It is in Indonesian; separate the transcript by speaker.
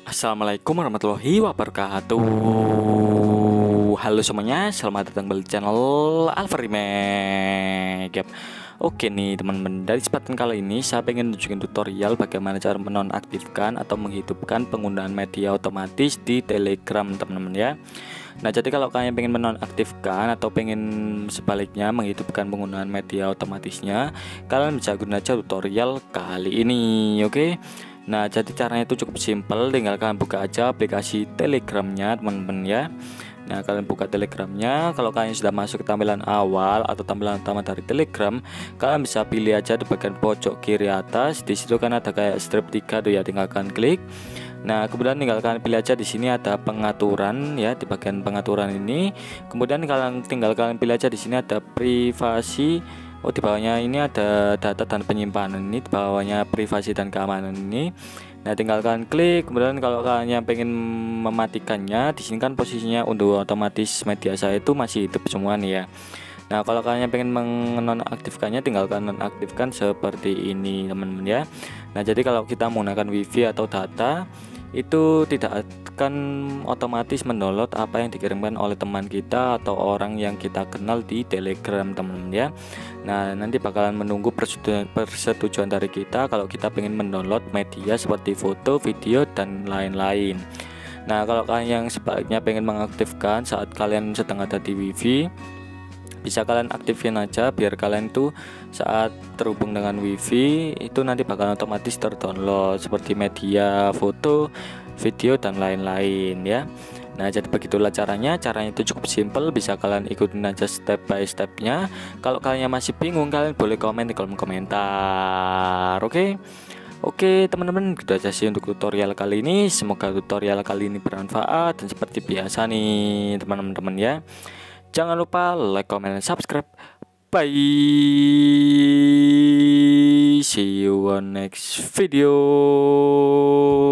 Speaker 1: Assalamualaikum warahmatullahi wabarakatuh. Halo semuanya, selamat datang kembali di channel Alfa Remake. Oke nih teman-teman, dari kesempatan kali ini saya pengen tunjukin tutorial bagaimana cara menonaktifkan atau menghidupkan penggunaan media otomatis di Telegram teman-teman ya. Nah, jadi kalau kalian pengen menonaktifkan atau pengen sebaliknya menghidupkan penggunaan media otomatisnya, kalian bisa gunakan tutorial kali ini, oke? Nah, jadi caranya itu cukup simpel, tinggal kalian buka aja aplikasi Telegramnya teman-teman ya. Nah, kalian buka Telegramnya. Kalau kalian sudah masuk ke tampilan awal atau tampilan utama dari Telegram, kalian bisa pilih aja di bagian pojok kiri atas. Di situ kan ada kayak strip 3 tuh ya, tinggal kalian klik. Nah, kemudian tinggal kalian pilih aja di sini ada pengaturan ya, di bagian pengaturan ini. Kemudian tinggal kalian pilih aja di sini ada privasi. Oh, di bawahnya ini ada data dan penyimpanan, ini di bawahnya privasi dan keamanan ini. Nah, tinggal kalian klik. Kemudian kalau kalian pengen mematikannya, di sini kan posisinya untuk otomatis media saya itu masih hidup semua nih ya. Nah, kalau kalian pengen menonaktifkannya, tinggal kalian nonaktifkan seperti ini teman-teman ya. Nah, jadi kalau kita menggunakan wifi atau data itu tidak akan otomatis mendownload apa yang dikirimkan oleh teman kita atau orang yang kita kenal di Telegram teman-teman ya. Nah, nanti bakalan menunggu persetujuan dari kita kalau kita pengen mendownload media seperti foto, video dan lain-lain. Nah, kalau kalian yang sebaliknya pengen mengaktifkan saat kalian sedang ada di wifi, bisa kalian aktifin aja biar kalian tuh saat terhubung dengan wifi itu nanti bakal otomatis terdownload seperti media, foto, video dan lain-lain ya. Nah, jadi begitulah caranya itu cukup simple, bisa kalian ikutin aja step by stepnya. Kalau kalian masih bingung, kalian boleh komen di kolom komentar. Oke teman-teman, gitu aja sih untuk tutorial kali ini. Semoga tutorial kali ini bermanfaat dan seperti biasa nih teman-teman ya. Jangan lupa like, comment, dan subscribe. Bye. See you on next video.